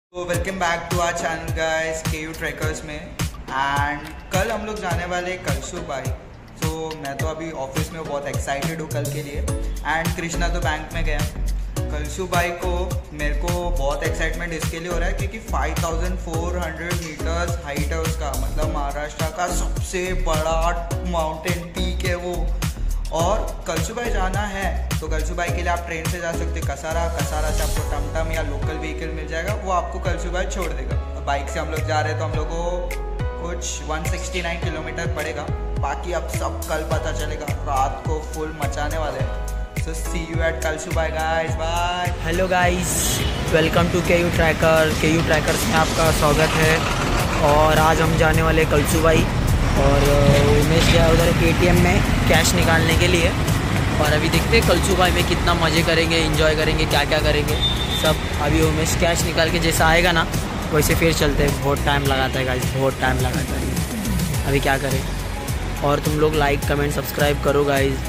तो welcome back to our channel guys KU trackers में। And कल हम लोग जाने वाले कलसू बाई। तो मैं तो अभी ऑफिस में बहुत एक्साइटेड हूँ कल के लिए। एंड कृष्णा तो बैंक में गया। कलसू बाई को मेरे को बहुत एक्साइटमेंट इसके लिए हो रहा है क्योंकि 5400 मीटर्स हाइट है उसका, मतलब महाराष्ट्र का सबसे बड़ा माउंटेन पीक है वो। और कलसूबाई जाना है तो कलसूबाई के लिए आप ट्रेन से जा सकते हैं कसारा से आपको टमटम या लोकल व्हीकल मिल जाएगा, वो आपको कलसूबाई छोड़ देगा। बाइक से हम लोग जा रहे हैं तो हम लोग को कुछ 169 किलोमीटर पड़ेगा। बाकी अब सब कल पता चलेगा, रात को फुल मचाने वाले हैं। So see you at Kalsubai guys, bye. Hello guys, welcome to KU trackers में आपका स्वागत है। और आज हम जाने वाले कलसूबाई और उमेश गया उधर ATM में कैश निकालने के लिए। और अभी देखते हैं कलसूबाई में कितना मज़े करेंगे, एंजॉय करेंगे, क्या क्या करेंगे सब। अभी उमेश कैश निकाल के जैसा आएगा ना वैसे फिर चलते हैं। बहुत टाइम लगाता है गाइस, बहुत टाइम लगाता है। अभी क्या करें। और तुम लोग लाइक कमेंट सब्सक्राइब करो गाइस।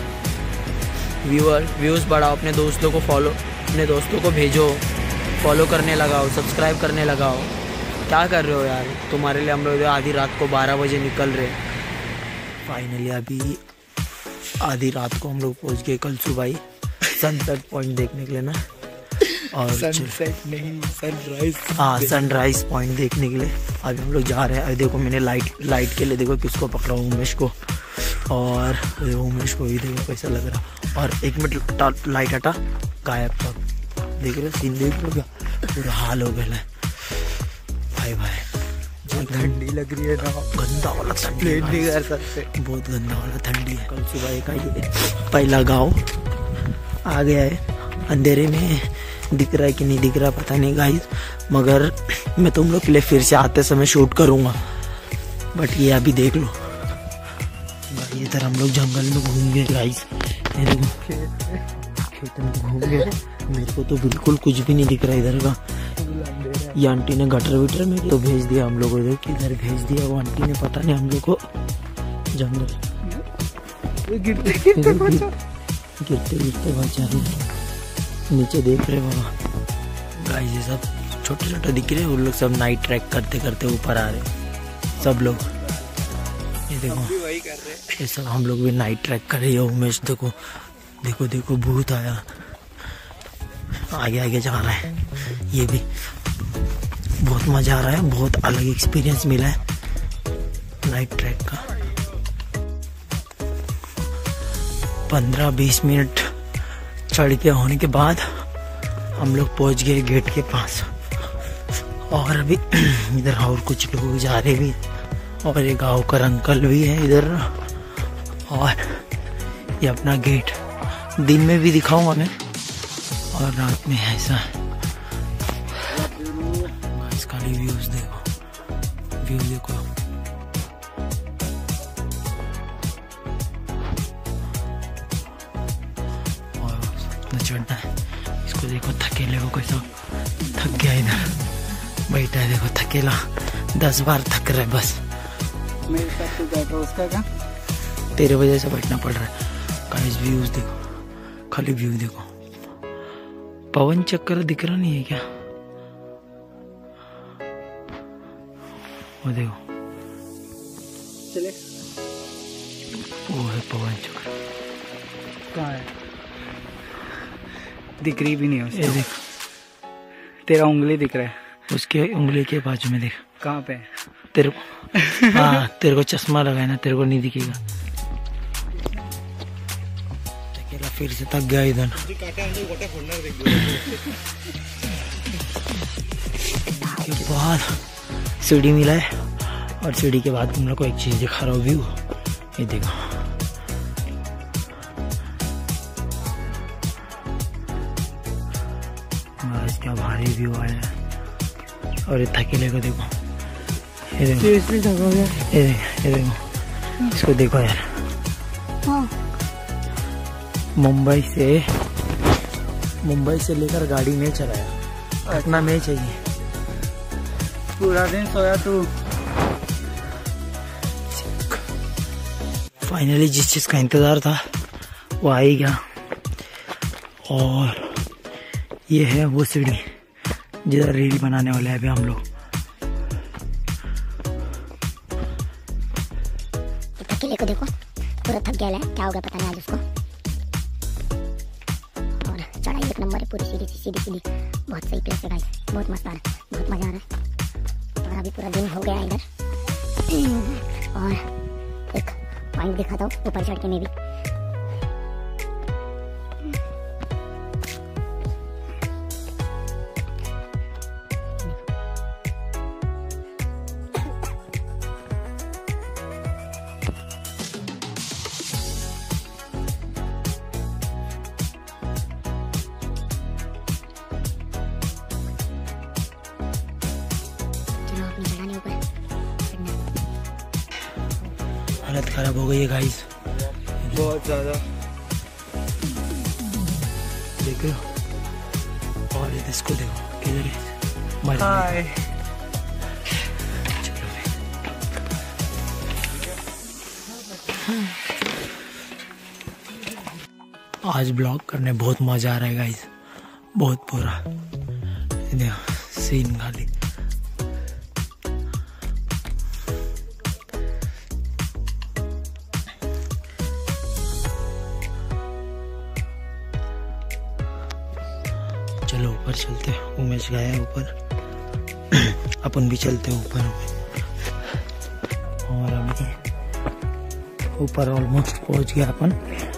व्यूज़ बढ़ाओ, अपने दोस्तों को फॉलो, अपने दोस्तों को भेजो, फॉलो करने लगाओ, सब्सक्राइब करने लगाओ। क्या कर रहे हो यार, तुम्हारे लिए हम लोग आधी रात को 12 बजे निकल रहे। फाइनली अभी आधी रात को हम लोग पहुंच गए कलसूबाई सनसेट पॉइंट देखने के लिए ना। और सनसेट नहीं, सनराइज। हाँ, सनराइज पॉइंट देखने के लिए अभी हम लोग जा रहे हैं। अभी देखो मैंने लाइट के लिए देखो किसको पकड़ा हूँ, उमेश को। और उमेश को भी देखो कैसा लग रहा। और 1 मिनट लाइट हटा, गायब सब। देख रहे सीन, देख रहे क्या पूरा हाल हो गया है भाई। जो ठंडी लग रही है ना, गंदा वाला ठंडी नहीं कर सकते, बहुत गंदा वाला ठंडी है। कलसूबाई का ये पहला गांव आ गया है। अंधेरे में दिख रहा है कि नहीं दिख रहा पता नहीं गाइस, मगर मैं तुम लोग के लिए फिर से आते समय शूट करूंगा। बट ये अभी देख लो भाई, इधर हम लोग जंगल में घूम गए गाइस। ये देखो खेत में घूम गए, मेरे को तो बिल्कुल कुछ भी नहीं दिख रहा इधर का। ये आंटी ने गटर विटर में तो भेज दिया हम लोगों को, किधर भेज दिया वो आंटी ने पता नहीं हम लोग को। जंगल गिरते बचा रहे, नीचे देख रहे बाबा गाइस। ये सब छोटे छोटे दिख रहे हैं, उन लोग सब नाइट ट्रैक करते करते ऊपर आ रहे सब लोग। ये देखो ये सब हम लोग भी नाइट ट्रैक कर रहे हैं। उमेश देखो देखो देखो भूत आया, आगे आगे जा रहा है। ये भी बहुत मजा आ रहा है, बहुत अलग एक्सपीरियंस मिला है नाइट ट्रैक का। 15-20 मिनट चढ़ के होने के बाद हम लोग पहुंच गए गेट के पास। और अभी इधर और कुछ लोग जा रहे भी, और ये गाँव का अंकल भी है इधर। और ये अपना गेट दिन में भी दिखाऊंगा मैं और रात में ऐसा। खाली व्यूज देखो, व्यू देखो। और चढ़ना है इसको, देखो थकेले को कैसा थक गया, इधर बैठा है देखो थकेला। 10 बार थक रहा है बस। मेरे साथ तो बैठ रहा उसका क्या, तेरे वजह से बैठना पड़ रहा है। गाइस व्यूज देखो, खाली व्यू देखो। पवन चक्कर दिख रहा नहीं है क्या, वो देखो चले। वो है पवन चक्कर, कहाँ है, दिख रही भी नहीं है। ये देख, तेरा उंगली दिख रहा है, उसके उंगली के बाजू में देख। कहाँ पे तेरे को हाँ, तेरे को चश्मा लगा है ना, तेरे को नहीं दिखेगा। अकेला फिर से थक गया इधर। के बाद सीढ़ी मिला है, और सीढ़ी के बाद तुम लोग को एक चीज दिखा रहा हूँ, व्यू ये देखो। क्या भारी व्यू आया है। और ये थकेले को देखो, ये देखो, ये देखो इसको देखो यार। मुंबई से लेकर गाड़ी में चलाया, इतना में चाहिए। पूरा दिन सोया तू। फाइनली जिस चीज का इंतजार था वो आ ही गया। और ये है वो सीढ़ी जिधर रील बनाने वाले हैं अभी हम लोग। किले को देखो, पूरा थक गया है, क्या होगा पता नहीं आज उसको। और चढ़ाई एक नंबर है, पूरी सीधी सीधी। बहुत सही प्लेस है गाइस, बहुत मस्त आ रहा है, बहुत मजा आ रहा है। और अभी पूरा दिन हो गया है इधर। और एक पॉइंट दिखाता हूँ ऊपर चढ़ के मैं भी। हालत खराब हो गई है गाइस, बहुत ज़्यादा। देखो और इसको देखो किधर है। हाय, आज ब्लॉग करने बहुत मजा आ रहा है गाइस, बहुत पूरा सीन खाली। चलो ऊपर चलते हैं, उमेश गया है ऊपर, अपन भी चलते हैं ऊपर। और अभी ऊपर ऑलमोस्ट पहुंच गया अपन।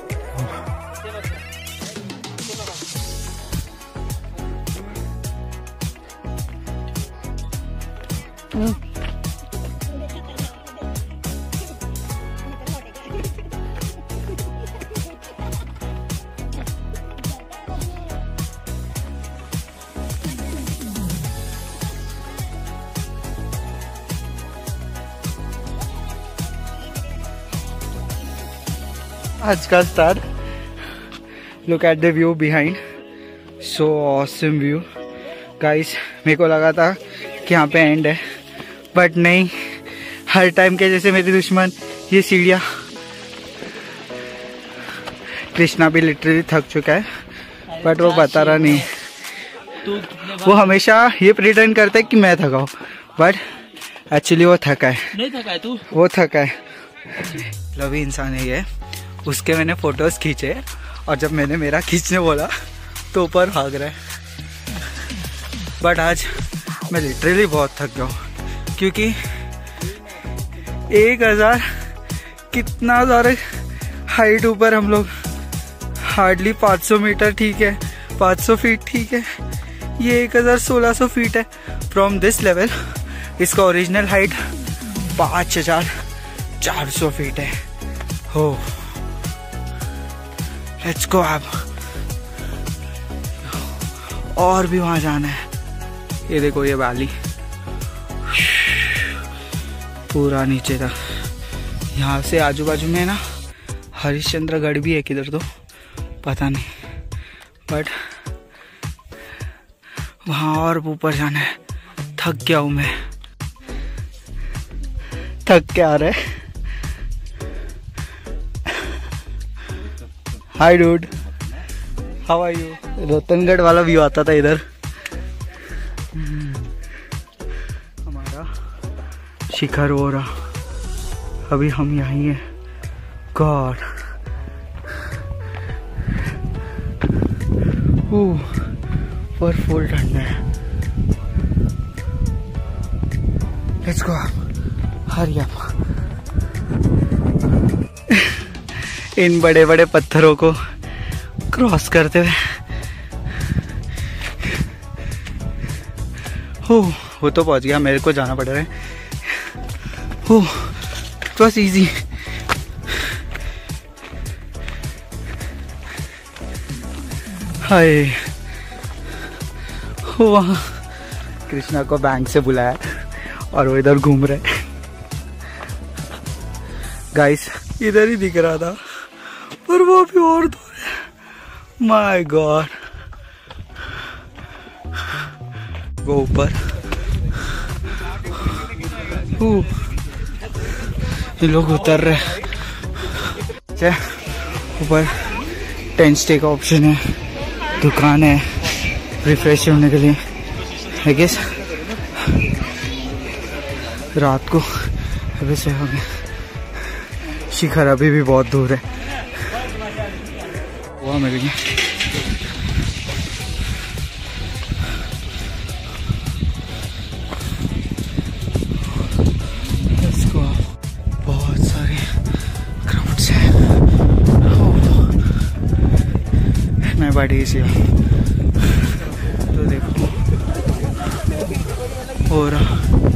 आज का star, look at the view behind, so awesome view guys. मेरे को लगा था कि यहाँ पे एंड है, बट नहीं, हर टाइम के जैसे मेरे दुश्मन ये सीढ़ियाँ। कृष्णा भी लिटरली थक चुका है, बट वो बता रहा नहीं। वो हमेशा ये प्रिटेंड करता है कि मैं थका हूँ, बट एक्चुअली वो थका है। नहीं थका है तू? वो थका है। लवी इंसान है ये। उसके मैंने फोटोज खींचे, और जब मैंने मेरा खींचने बोला तो ऊपर भाग रहा है। बट आज मैं लिटरली बहुत थक गया हूँ, क्योंकि 1000 कितना सारे हाइट ऊपर हम लोग, हार्डली 500 मीटर, ठीक है 500 फीट, ठीक है। ये 1600 फीट है फ्रॉम दिस लेवल। इसका ओरिजिनल हाइट 5400 फीट है। हो, लेट्स गो। अब और भी वहां जाना है। ये देखो ये वैली पूरा नीचे तक। यहाँ से आजू बाजू में ना हरिश्चंद्रगढ़ भी है, किधर तो पता नहीं, बट वहां और ऊपर जाना है। थक गया हूं मैं, थक के आ रहे। Hi dude, how are you? Ratangarh वाला व्यू आता था इधर। हमारा शिखर हो रहा, अभी हम यहीं हैं। गॉड, पर फुल ठंड है। Let's go, hurry up. इन बड़े बड़े पत्थरों को क्रॉस करते हुए। वो तो पहुंच गया, मेरे को जाना पड़ रहा है। It was easy. हाय, वहाँ कृष्णा को बैंक से बुलाया और वो इधर घूम रहे। गाइस इधर ही दिख रहा था, पर वो भी और दूर है। माय गॉड, वो ऊपर ये लोग उतर रहे। ऊपर टेंट स्टे का ऑप्शन है, दुकान है रिफ्रेश होने के लिए। आई गेस रात को अभी से हो गया। शिखर अभी भी बहुत दूर है। वहाँ मिल गया। इसको बहुत सारे क्राउड्स है। मैं बड़ी सी तो देखो हो रहा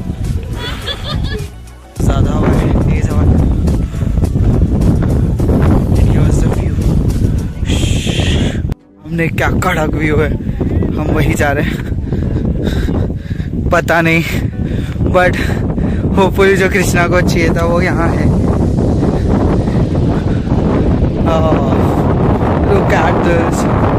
ज़्यादा हवा है, तेज हवा। हमने क्या कड़क व्यू है, हम वही जा रहे हैं। पता नहीं बट होपफुली जो कृष्णा को चाहिए था वो यहाँ है। Look at this.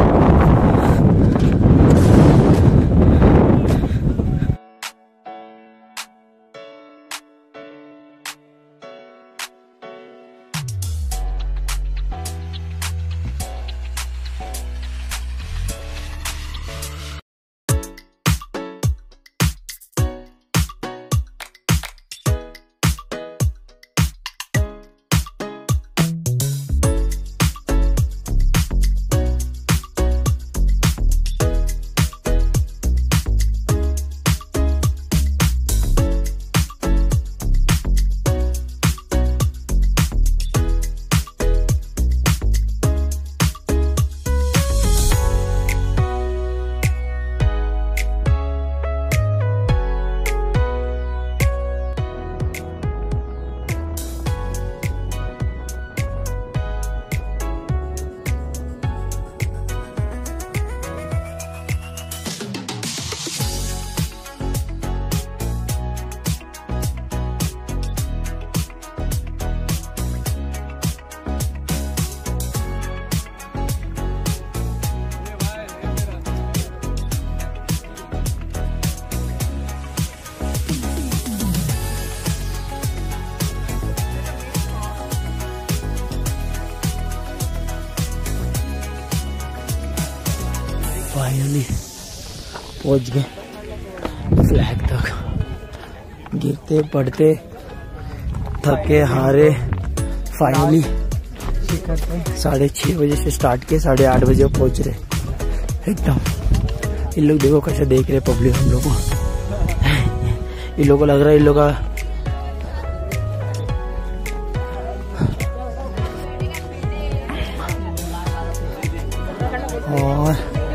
फाइनली पहुंच गए फ्लैग तक। गिरते पड़ते थके हारे फाइनली 6:30 बजे से स्टार्ट किए, 8:30 बजे पहुंच रहे एकदम। इन लोग देखो कैसे देख रहे पब्लिक हम लोग को। इन लोगों को लग रहा है इन लोग का और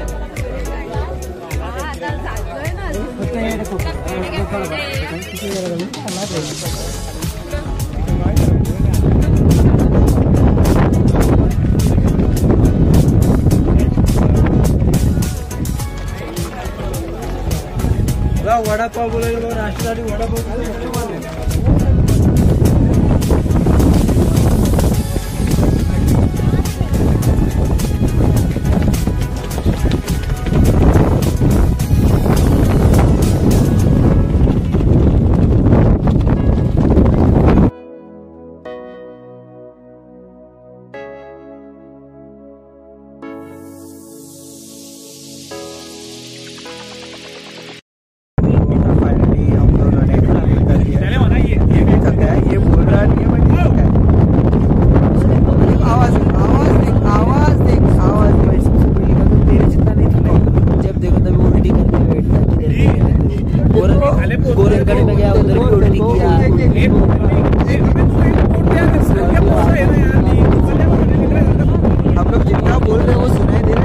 वड़ा पाव बोले नाश्ता वड़ा पाव। गोरखगढ़ में गया उधर भी उल्टी किया। हम लोग जितना बोल रहे हैं वो सुनाई दे रहा है।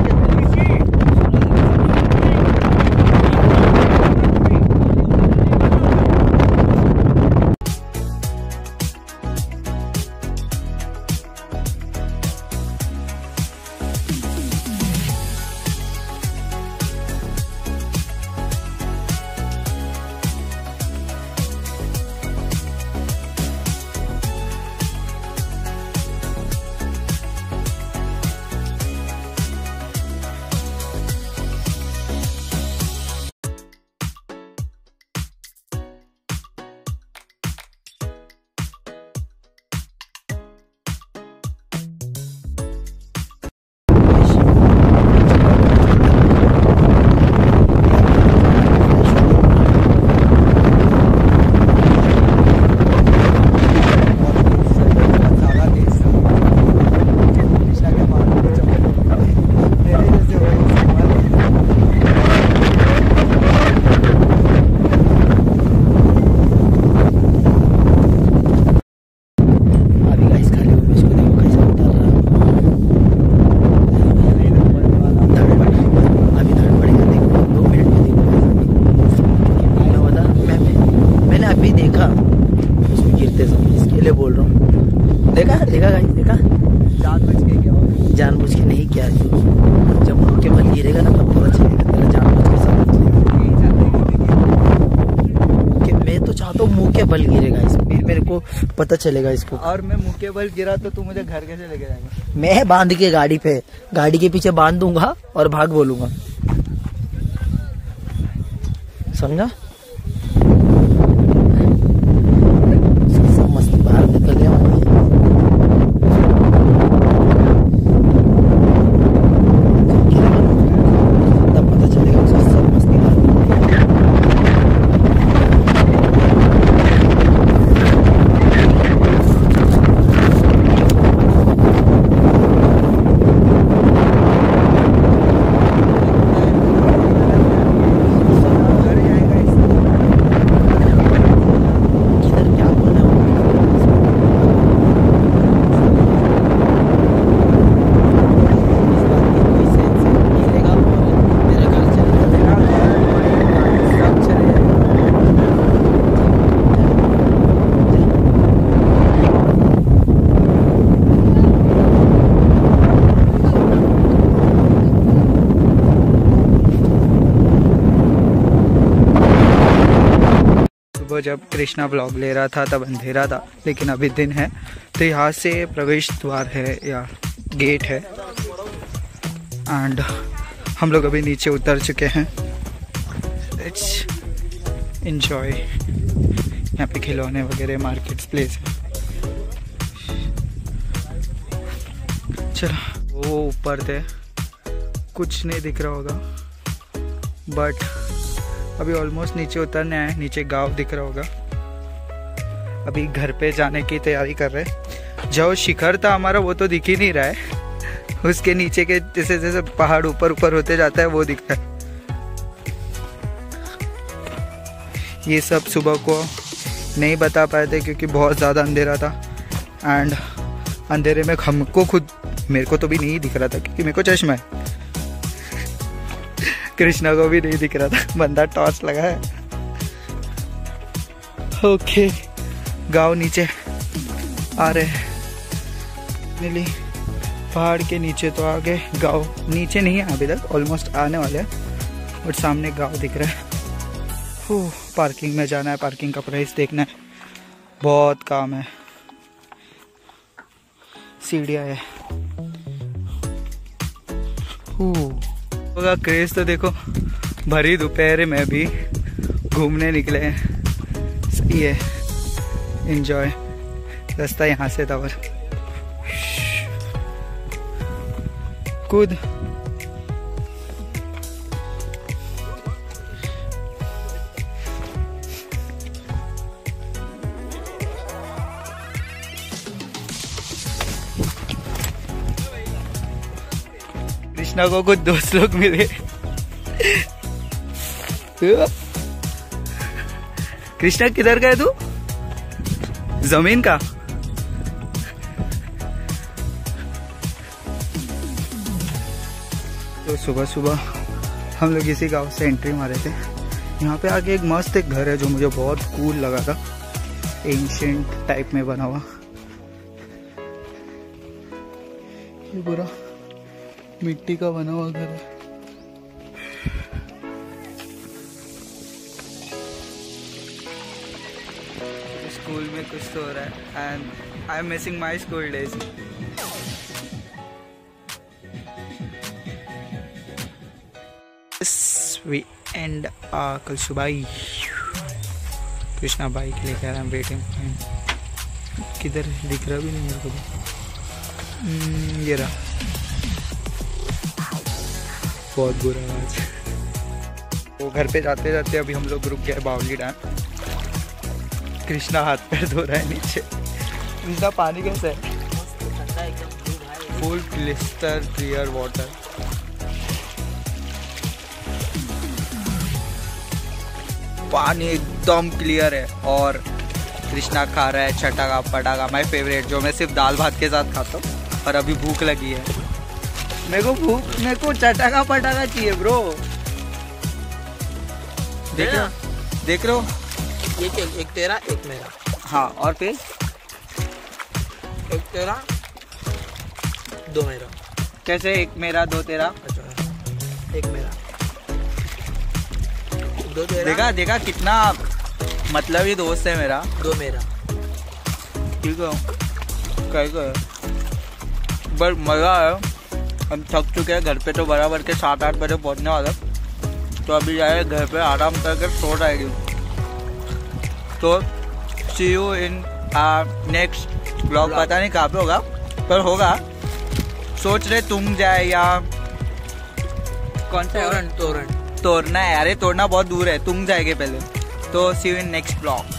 अभी देखा उसको गिरते समय, इसके लिए बोल रहा हूँ। देखा गाइस, देखा जानबूझ के क्या होगा? जानबूझ के नहीं किया। जब मुँह के बल गिरेगा ना तब पता चलेगा तेरा जानबूझ के साथ। मैं तो चाहता हूँ मुँह के बल गिरेगा इस, फिर मेरे को पता चलेगा इसको। और मैं मुँह के बल गिरा तो तू मुझे घर कैसे लेके जाएगा? मैं बांध के गाड़ी पे, गाड़ी के पीछे बांध दूंगा और भाग बोलूंगा, समझा? सब मस्ती बाहर निकल गया तब पता चलेगा उसका सब मस्ती बाहर निकल गया। वो जब कृष्णा ब्लॉग ले रहा था तब अंधेरा था, लेकिन अभी दिन है। तो यहाँ से प्रवेश द्वार है या गेट है, एंड हम लोग अभी नीचे उतर चुके हैं। Let's enjoy. यहाँ पे खिलौने वगैरह, मार्केट प्लेस है। चलो, वो ऊपर थे, कुछ नहीं दिख रहा होगा, बट अभी ऑलमोस्ट नीचे उतरने आए। नीचे गांव दिख रहा होगा। अभी घर पे जाने की तैयारी कर रहे। जो शिखर था हमारा वो तो दिख ही नहीं रहा है, उसके नीचे के जैसे जैसे पहाड़ ऊपर ऊपर होते जाता है वो दिख रहा है। ये सब सुबह को नहीं बता पाए थे क्योंकि बहुत ज़्यादा अंधेरा था, एंड अंधेरे में हमको खुद, मेरे को तो भी नहीं दिख रहा था क्योंकि मेरे को चश्मा है। कृष्णा को भी नहीं दिख रहा था, बंदा टॉर्च लगा है। ओके, गांव नीचे आ रहे, मिली पहाड़ के नीचे तो आ गए। गांव नीचे नहीं है अभी तक, ऑलमोस्ट आने वाले हैं, और सामने गांव दिख रहा है। पार्किंग में जाना है, पार्किंग का प्राइस देखना है, बहुत काम है। सीढ़ियाँ है। होगा क्रेज तो देखो, भरी दोपहर में भी घूमने निकले हैं। सही है, एंजॉय। रास्ता यहाँ से था, और कूद। कृष्णा को कुछ दोस्त लोग मिले। कृष्णा किधर गए तू? जमीन का? तो सुबह सुबह हम लोग इसी गांव से एंट्री मारे थे। यहाँ पे आके एक मस्त एक घर है जो मुझे बहुत कूल लगा था, एंशिएंट टाइप में बना हुआ। ये पूरा मिट्टी का बना हुआ घर है। स्कूल में कुछ तो हो रहा है, and I am missing my school days. We end कल सुबह ही कृष्णा बाइक लेकर आई एम वेटिंग। किधर दिख रहा भी नहीं मेरे को। ये रहा, बहुत बुरा आवाज। वो घर पे जाते जाते अभी हम लोग रुक गए बावली डैम। कृष्णा हाथ पैर धो रहा है नीचे। कृष्णा पानी कैसा है? Full crystal clear water. पानी एकदम क्लियर है, और कृष्णा खा रहा है चटाका पटाका, माय फेवरेट, जो मैं सिर्फ दाल भात के साथ खाता हूँ। और अभी भूख लगी है, मेरे को चटाका पटाका चाहिए ब्रो। देख रहे हो एक तेरा एक मेरा। हाँ, और फिर एक तेरा दो मेरा। कैसे एक मेरा दो तेरा? अच्छा, एक मेरा दो तेरा। देखा देखा कितना मतलब ही दोस्त है मेरा। दो मेरा। ठीक है, क्या बस मज़ा है। हम थक चुके हैं, घर पे तो बराबर के 7-8 बजे पहुंचने वाला, तो अभी जाए घर पे आराम करके सो जाएगी। तो see you in next blog. पता नहीं कहाँ पे होगा, पर होगा। सोच रहे तुम जाए या कौन सा? तोरण। तोड़ना है, अरे तोड़ना बहुत दूर है, तुम जाएंगे पहले। तो see you in next blog.